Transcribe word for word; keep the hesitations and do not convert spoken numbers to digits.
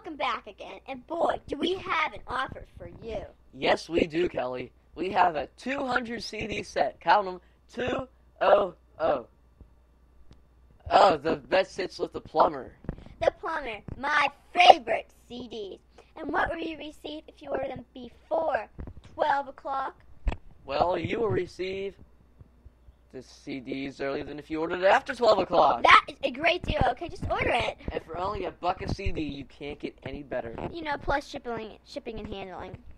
welcome back again. And boy, do we have an offer for you. Yes, we do, Kelly. We have a two hundred C D set. Count them. two hundred. Oh, the best sits with the plumber. The Plumber, my favorite C Ds. And what will you receive if you order them before twelve o'clock? Well, you will receive the C Ds earlier than if you ordered it after twelve o'clock. That is a great deal. Okay, just order it. And for only a buck a C D, you can't get any better. You know, plus shipping, shipping and handling.